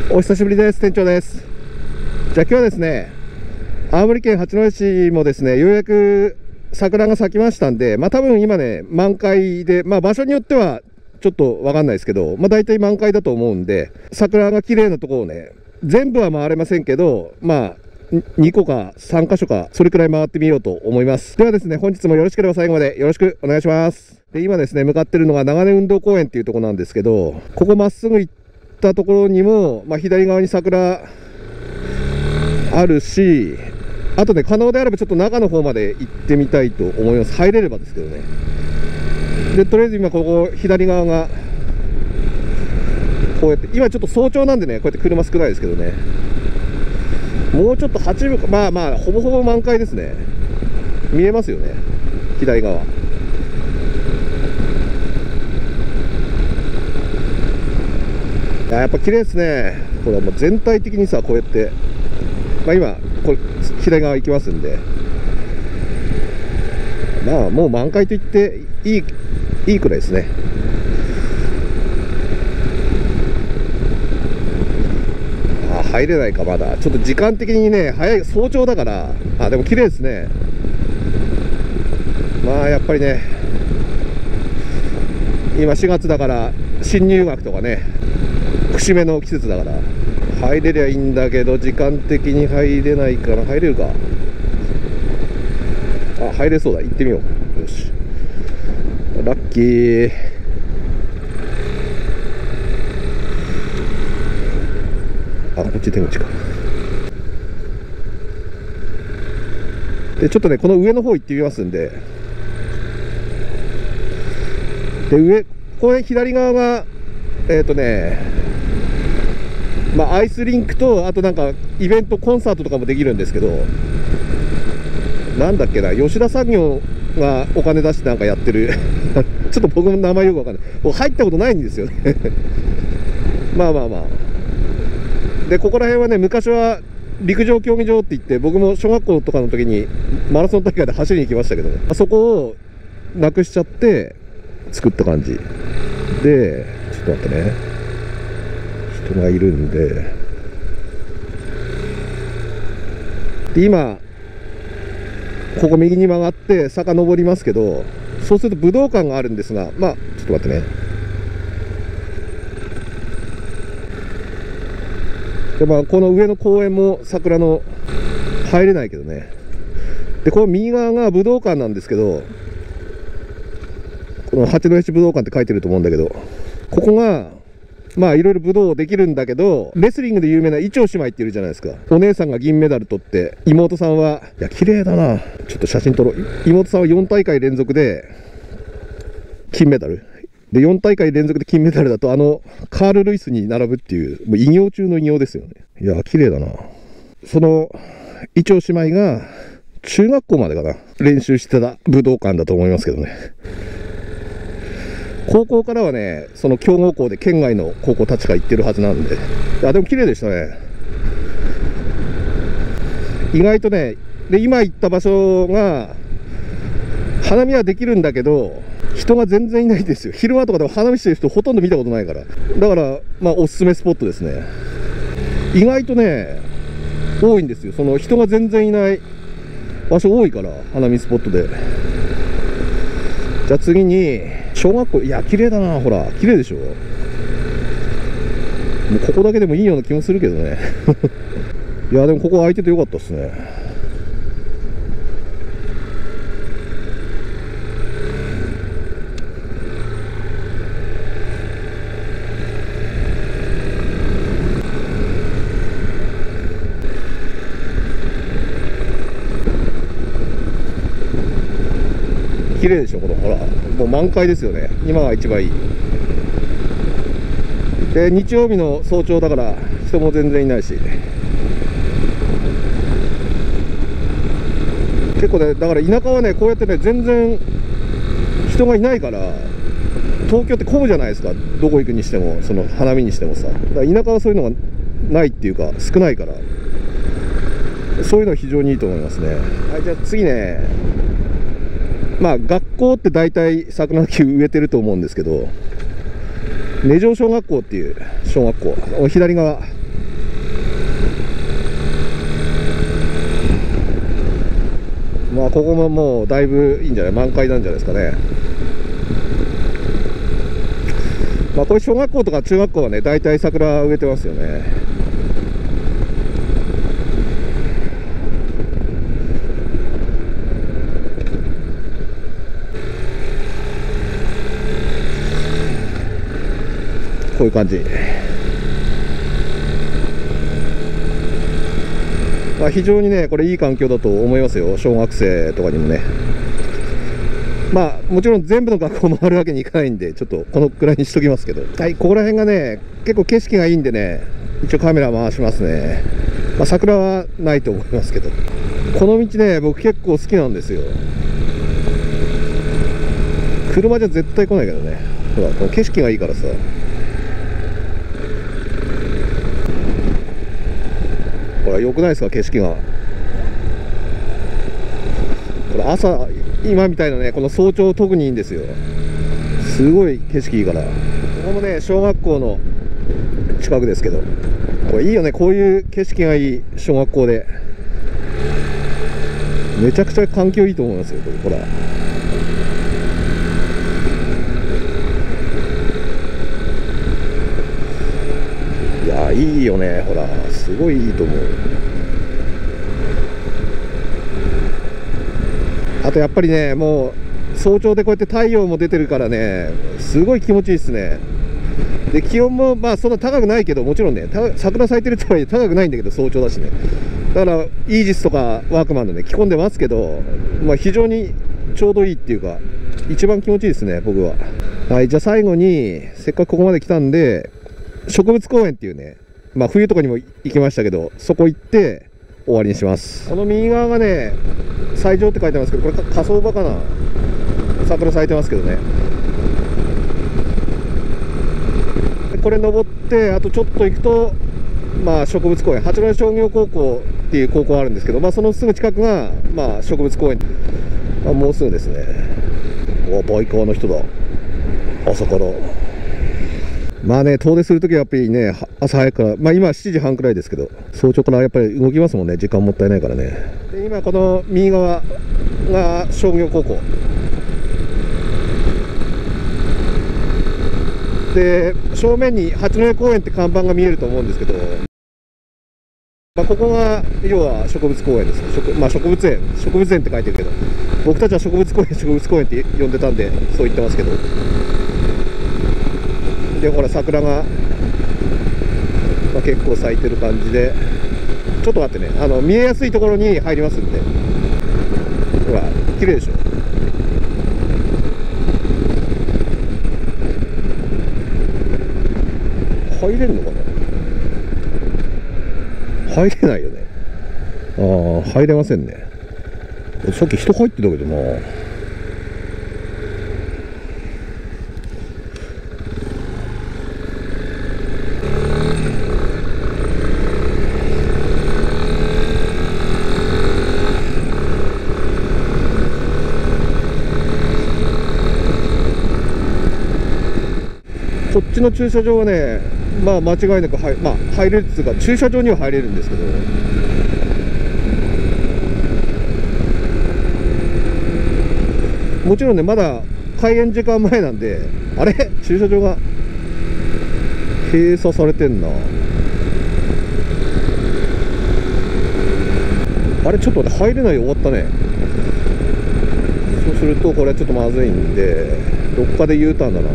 お久しぶりです。店長です。じゃあ今日はですね、青森県八戸市もですね、ようやく桜が咲きましたんで、多分今ね、満開で、場所によってはちょっとわかんないですけど、大体満開だと思うんで、桜が綺麗なところをね、全部は回れませんけど、2個か3箇所か、それくらい回ってみようと思います。ではですね、本日もよろしければ最後までよろしくお願いします。で、今ですね、向かってるのが長根運動公園っていうところなんですけど、ここまっすぐ行ったところにも、左側に桜あるし、あとね、可能であればちょっと中の方まで行ってみたいと思います。入れればですけどね。で、とりあえず今ここ左側がこうやって、今ちょっと早朝なんでね、こうやって車少ないですけどね、もうちょっと8分か、ほぼほぼ満開ですね。見えますよね、左側。やっぱ綺麗ですね。これはもう全体的にさ、こうやって、今これ左側行きますんで、もう満開と言っていいくらいですね。入れないか、まだちょっと時間的にね、早い、早朝だから。でも綺麗ですね。やっぱりね、今4月だから新入学とかね、節目の季節だから入れりゃいいんだけど、時間的に入れないから。入れるか。入れそうだ。行ってみよう。よし、ラッキー。こっち出口か。でちょっとね、この上の方行ってみますんで。で、これ左側がアイスリンクと、あとなんかイベントコンサートとかもできるんですけど、なんだっけな、吉田産業がお金出してなんかやってるちょっと僕も名前よくわかんない。もう入ったことないんですよねで、ここら辺はね、昔は陸上競技場って言って、僕も小学校とかの時にマラソン大会で走りに行きましたけどね、あそこをなくしちゃって作った感じで。ちょっと待ってね、人がいるんで。で、今ここ右に曲がって坂登りますけど、そうすると武道館があるんですが、ちょっと待ってね。で、この上の公園も桜の入れないけどね。で、この右側が武道館なんですけど、この八戸市武道館って書いてると思うんだけど、ここがいろいろ武道できるんだけど、レスリングで有名な伊調姉妹っているじゃないですか。お姉さんが銀メダル取って、妹さんは、いや綺麗だな、ちょっと写真撮ろう。妹さんは4大会連続で金メダルで、4大会連続で金メダルだとカール・ルイスに並ぶっていう、もう偉業中の偉業ですよね。いや綺麗だな。その伊調姉妹が中学校までかな、練習してた武道館だと思いますけどね。高校からはね、その強豪校で県外の高校たちが行ってるはずなんで。でも綺麗でしたね、意外とね。で、今行った場所が花見はできるんだけど、人が全然いないんですよ。昼間とかでも花見してる人ほとんど見たことないから。だからおすすめスポットですね。意外とね多いんですよ、その人が全然いない場所多いから、花見スポットで。じゃあ次に小学校。いや綺麗だな、ほら綺麗でしょ。もうここだけでもいいような気もするけどねいやでもここ空いててよかったっすね。綺麗でしょ、このほら、もう満開ですよね。今が一番いい。で、日曜日の早朝だから人も全然いないし、結構ね、だから田舎はね、こうやってね、全然人がいないから、東京って混むじゃないですか、どこ行くにしても、その花見にしてもさ。だから田舎はそういうのがないっていうか、少ないから、そういうのは非常にいいと思いますね。はい、じゃあ次ね、学校って大体桜の木植えてると思うんですけど、根城小学校っていう小学校、左側まあここももうだいぶいいんじゃない、満開なんじゃないですかね。まあこれ小学校とか中学校はね大体桜植えてますよね。こういう感じ。まあ非常にねこれいい環境だと思いますよ、小学生とかにもね。まあもちろん全部の学校回るわけにいかないんで、ちょっとこのくらいにしときますけど、はい、ここら辺がね結構景色がいいんでね、一応カメラ回しますね。まあ桜はないと思いますけど、この道ね僕結構好きなんですよ。車じゃ絶対来ないけどね、ほらこの景色がいいからさ。ほら良くないですか景色が。これ朝今みたいなねこの早朝特にいいんですよ。すごい景色いいから。ここもね小学校の近くですけど、これいいよね、こういう景色がいい小学校でめちゃくちゃ環境いいと思いますよ。これほらいやいいよね、ほらすごいいいと思う。あとやっぱりねもう早朝でこうやって太陽も出てるからねすごい気持ちいいですね。で気温もまあそんな高くないけど、もちろんね桜咲いてるとはいえ高くないんだけど早朝だしね、だからイージスとかワークマンのね着込んでますけど、まあ非常にちょうどいいっていうか一番気持ちいいですね僕は。はい、じゃあ最後にせっかくここまで来たんで植物公園っていうね、まあ冬とかにも行きましたけどそこ行って終わりにします。この右側がね西条って書いてますけど、これ火葬場かな、桜咲いてますけどね。これ登ってあとちょっと行くとまあ植物公園、八戸商業高校っていう高校あるんですけど、まあそのすぐ近くがまあ植物公園、まあ、もうすぐですね。おバイカーの人だ、朝から。まあね遠出するときはやっぱりね朝早くから、まあ今7時半くらいですけど早朝からやっぱり動きますもんね、時間もったいないからね。で今この右側が商業高校で、正面に八戸公園って看板が見えると思うんですけど、まあ、ここが要は植物公園です。まあ、植物園って書いてるけど、僕たちは植物公園って呼んでたんでそう言ってますけど。でほら桜が、まあ、結構咲いてる感じで、ちょっと待ってね、見えやすいところに入りますんで。ほら綺麗でしょ。入れるのかな、入れないよね。ああ入れませんね。さっき人入ってたけどな。こっちの駐車場はねまあ間違いなく入れるっていうか駐車場には入れるんですけど、もちろんねまだ開園時間前なんで、あれ駐車場が閉鎖されてんな。あれちょっと待って、入れないよ、終わったね。そうするとこれちょっとまずいんでどっかで U ターンだな。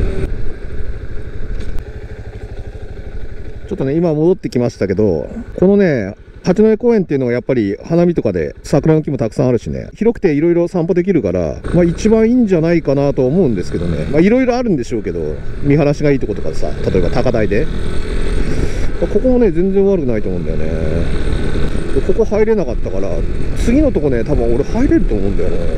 ちょっとね今戻ってきましたけど、このね八戸公園っていうのはやっぱり花見とかで桜の木もたくさんあるしね、広くていろいろ散歩できるから、まあ一番いいんじゃないかなと思うんですけどね。まあいろいろあるんでしょうけど、見晴らしがいいとことかさ、例えば高台で、ここもね全然悪くないと思うんだよね。でここ入れなかったから次のとこね多分俺入れると思うんだよね。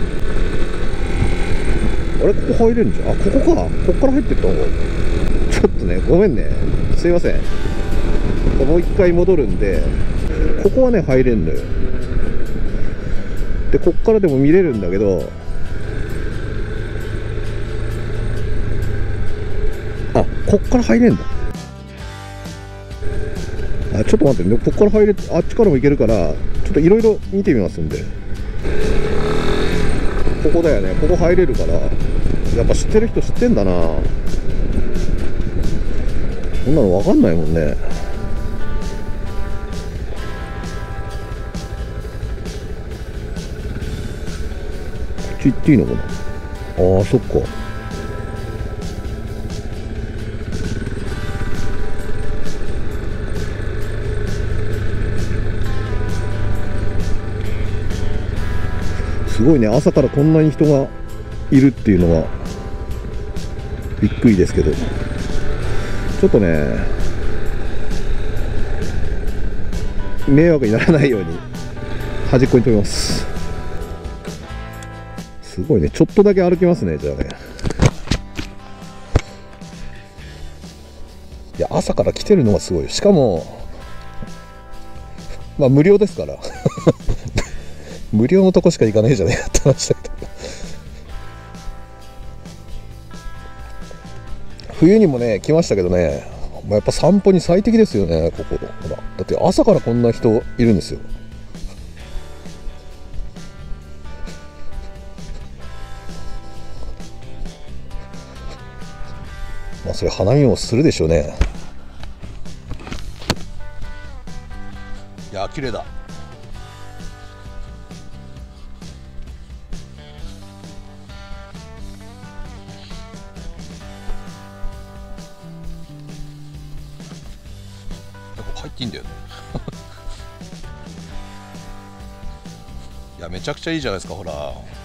あれここ入れるんじゃん。あここか、こっから入ってったのか。ちょっとねごめんね、すいません。もう一回戻るんで、ここはね入れんのよ。でこっからでも見れるんだけど、あこっから入れんだ。あちょっと待ってね、こっから入れ、あっちからも行けるからちょっといろいろ見てみますんで。 ここだよね。ここ入れるから、やっぱ知ってる人知ってんだな。こんなの分かんないもんね。こっち行っていいのかな。ああ、そっか。すごいね、朝からこんなに人がいるっていうのはびっくりですけど、ちょっとね、迷惑にならないように端っこに止めます。すごいね、ちょっとだけ歩きますね。じゃあね、いや、朝から来てるのがすごい。しかもまあ無料ですから無料のとこしか行かないじゃないかって話だけど冬にもね来ましたけどね、やっぱ散歩に最適ですよね、ここ。ほら、だって朝からこんな人いるんですよ。まあそれ花見もするでしょうね。いや、綺麗だ。入っていいんだよねいや、めちゃくちゃいいじゃないですか。ほら、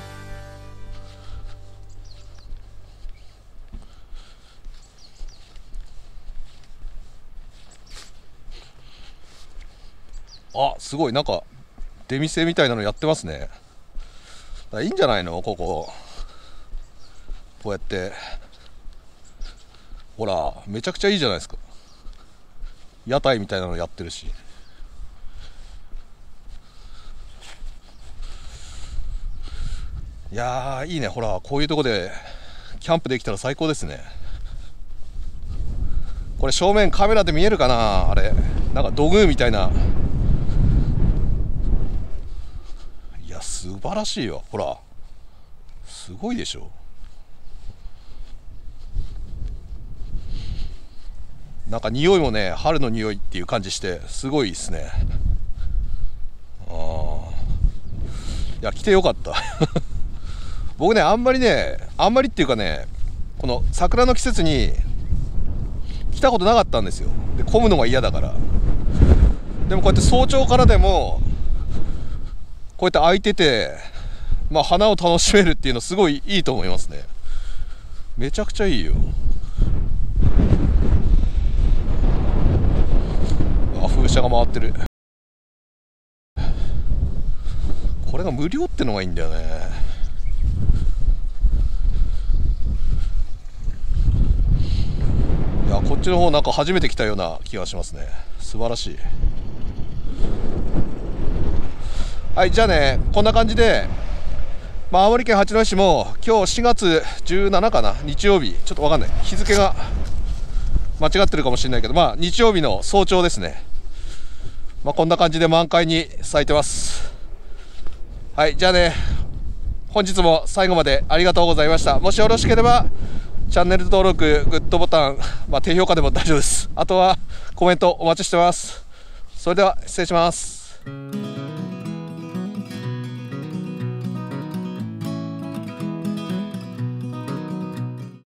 あ、すごい、なんか出店みたいなのやってますね。だからいいんじゃないの、ここ。こうやってほら、めちゃくちゃいいじゃないですか。屋台みたいなのやってるし。いやー、いいね。ほら、こういうとこでキャンプできたら最高ですね。これ正面カメラで見えるかな、あれ。なんか土偶みたいな。いや、素晴らしいよ。ほら、すごいでしょ。なんか匂いもね、春の匂いっていう感じしてすごいですね。ああ、いや、来てよかった僕ね、あんまりっていうかね、この桜の季節に来たことなかったんですよ。で、混むのが嫌だから。でもこうやって早朝からでもこうやって空いてて、まあ花を楽しめるっていうのすごいいいと思いますね。めちゃくちゃいいよ。あ、風車が回ってる。これが無料ってのがいいんだよね。いや、こっちの方なんか初めて来たような気がしますね。素晴らしい。はい、じゃあね、こんな感じで、まあ、青森県八戸市も今日4月17かな、日曜日、ちょっとわかんない、日付が間違ってるかもしれないけど、まあ日曜日の早朝ですね。まあ、こんな感じで満開に咲いてます。はい、じゃあね、本日も最後までありがとうございました。もしよろしければチャンネル登録、グッドボタン、まあ、低評価でも大丈夫です。あとはコメントお待ちしてます。それでは失礼します。